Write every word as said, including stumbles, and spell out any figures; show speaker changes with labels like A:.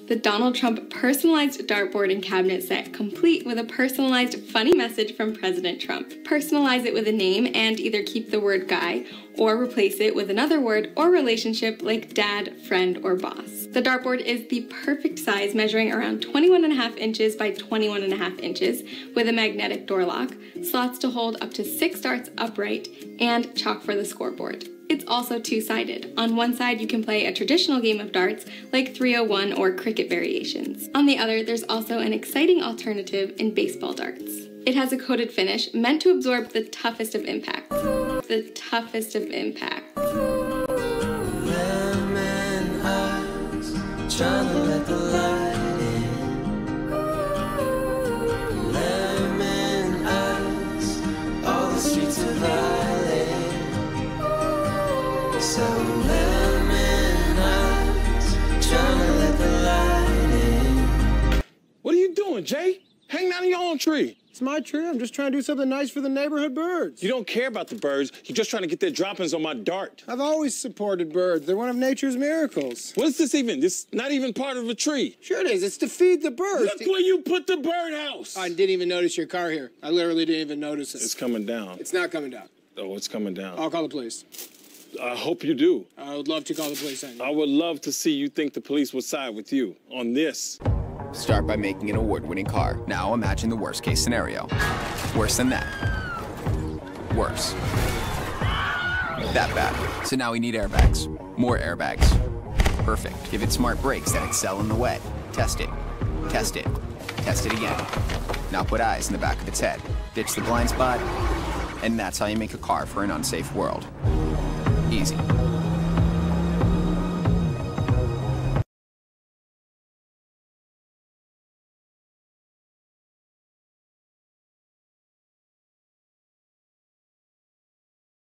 A: The Donald Trump personalized dartboard and cabinet set, complete with a personalized funny message from President Trump. Personalize it with a name and either keep the word guy or replace it with another word or relationship like dad, friend, or boss. The dartboard is the perfect size, measuring around twenty-one and a half inches by twenty-one and a half inches with a magnetic door lock, slots to hold up to six darts upright, and chalk for the scoreboard. It's also two-sided. On one side, you can play a traditional game of darts, like three oh one or cricket variations. On the other, there's also an exciting alternative in baseball darts. It has a coated finish meant to absorb the toughest of impacts. The toughest of impacts.
B: Lemon eyes, trying to let the light in. Lemon eyes, all the streets of L A. So lemon eyes, trying to let the light in.
C: What are you doing, Jay? Hang down your own tree.
D: It's my tree. I'm just trying to do something nice for the neighborhood birds.
C: You don't care about the birds. You're just trying to get their droppings on my dart.
D: I've always supported birds. They're one of nature's miracles.
C: What is this even? This is not even part of a tree.
D: Sure it is. It's to feed the birds.
C: Look where you put the birdhouse.
D: I didn't even notice your car here. I literally didn't even notice it.
C: It's coming down.
D: It's not coming down.
C: Oh, it's coming down.
D: I'll call the police.
C: I hope you do.
D: I would love to call the police on you.
C: I would love to see you think the police would side with you on this.
E: Start by making an award-winning car. Now imagine the worst-case scenario. Worse than that. Worse. That bad. So now we need airbags. More airbags. Perfect. Give it smart brakes that excel in the wet. Test it. Test it. Test it again. Now put eyes in the back of its head. Ditch the blind spot. And that's how you make a car for an unsafe world. Easy.